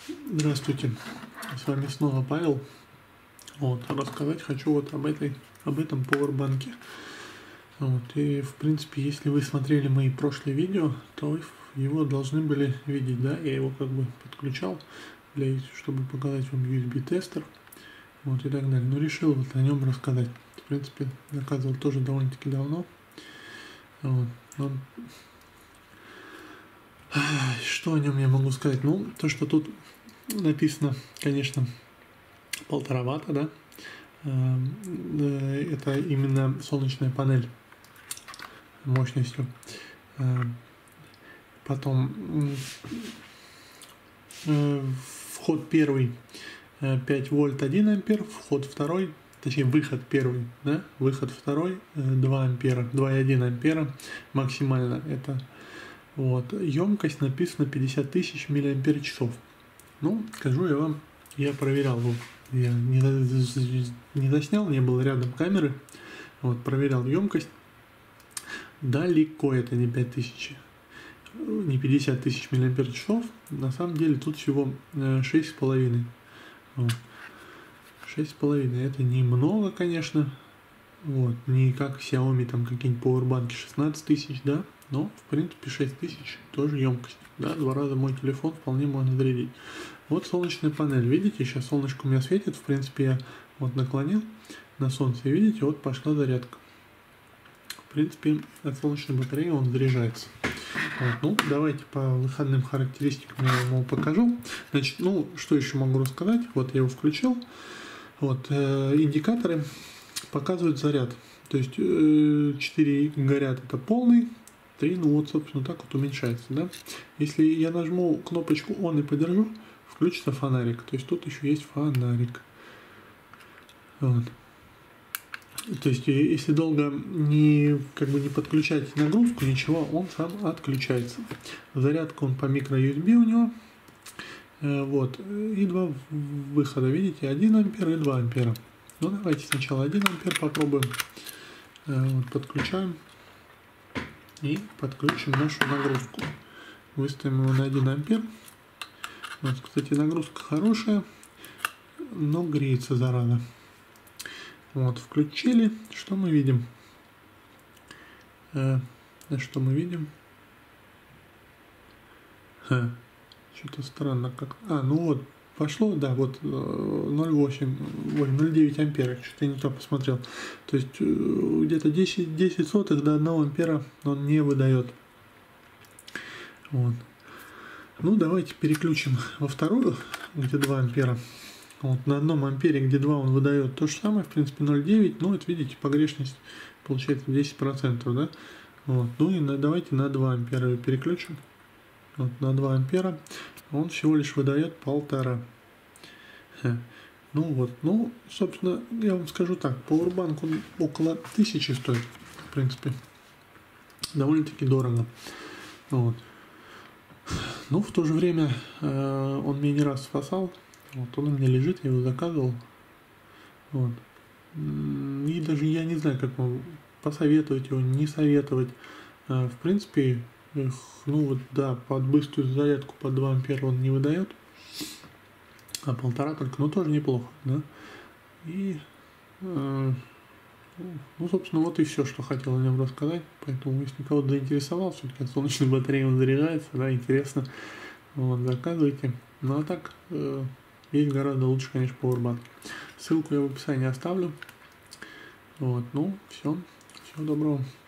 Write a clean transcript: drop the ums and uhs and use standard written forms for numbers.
Здравствуйте, с вами снова Павел. Рассказать хочу об этом пауэрбанке. И в принципе, если вы смотрели мои прошлые видео, то вы его должны были видеть, да? Я его как бы подключал, чтобы показать вам USB-тестер, и так далее. Но решил о нем рассказать. В принципе, заказывал тоже довольно-таки давно. Что о нем я могу сказать? То, что тут написано, конечно, 1,5 ватта, да? Это именно солнечная панель мощностью. Потом вход первый 5 вольт 1 ампер, вход второй, точнее выход первый, да? Выход второй 2 ампера, 2,1 ампера максимально это. Емкость написано 50 тысяч миллиампер-часов. Скажу я вам, я проверял, я не заснял, не было рядом камеры, проверял емкость. Далеко это не 5000, не 50 тысяч миллиампер-часов, на самом деле тут всего 6,5. 6,5, это немного, конечно, не как Xiaomi, там какие-нибудь пауэрбанки 16 тысяч, да, но в принципе 6 тысяч тоже емкость, да, 2 раза мой телефон вполне можно зарядить. Солнечная панель, видите, сейчас солнышко у меня светит, в принципе я наклонил на солнце, и видите, пошла зарядка. В принципе, от солнечной батареи он заряжается. Давайте по выходным характеристикам я вам его покажу. Значит, что еще могу рассказать? Я его включил. Индикаторы показывают заряд. То есть 4 горят, это полный, 3, собственно, так уменьшается, да? Если я нажму кнопочку «Он» и подержу, включится фонарик. То есть тут еще есть фонарик. То есть, если долго не подключать нагрузку, ничего, он сам отключается. Зарядка он по микро-USB у него. И 2 выхода, видите, 1 ампер и 2 ампера. Давайте сначала 1 ампер попробуем. Подключаем. И подключим нашу нагрузку. Выставим его на 1 ампер. Кстати, нагрузка хорошая, но греется зараза. Включили. Что мы видим? Что мы видим? Что-то странно как. Пошло, да, 0,9 ампера. Что-то я не то посмотрел. То есть где-то 10 сотых до 1 ампера он не выдает. Давайте переключим во вторую, где 2 ампера. На 1 ампере, где 2 он выдает то же самое, в принципе 0,9, это видите, погрешность получается 10%, да? Давайте на 2 ампера ее переключим. На 2 ампера он всего лишь выдает 1,5. Собственно, я вам скажу так, пауэрбанк он около 1000 стоит, в принципе, довольно-таки дорого. В то же время он меня не раз спасал. Он у меня лежит, я его заказывал. И даже я не знаю, как вам посоветовать его, не советовать. В принципе, да, под быструю зарядку под 2 ампера он не выдает. А 1,5 только, тоже неплохо, да. И, собственно, и все, что хотел о нем рассказать. Поэтому, если кого-то заинтересовал, все-таки от солнечной батареи он заряжается, да, интересно, заказывайте. А так, есть гораздо лучше, конечно, пауэрбанки. Ссылку я в описании оставлю. Все, всего доброго.